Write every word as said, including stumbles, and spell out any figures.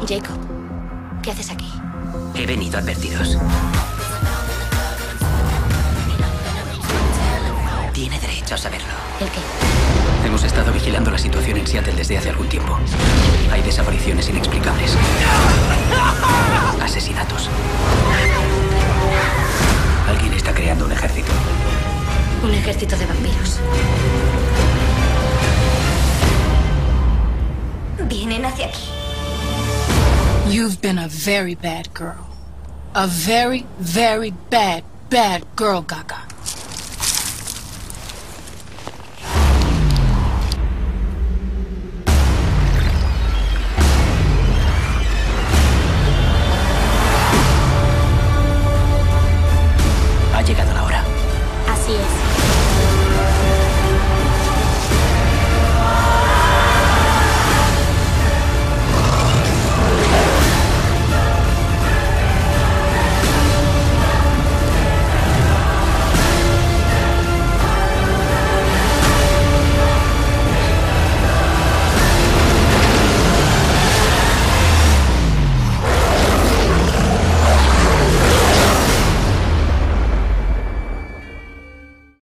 Jacob, ¿qué haces aquí? He venido a advertiros. Tiene derecho a saberlo. ¿El qué? Hemos estado vigilando la situación en Seattle desde hace algún tiempo. Hay desapariciones inexplicables. Asesinatos. Alguien está creando un ejército. Un ejército de vampiros. Vienen hacia aquí. You've been a very bad girl. A very, very bad, bad girl, Gaga. Ha llegado la hora. Así es.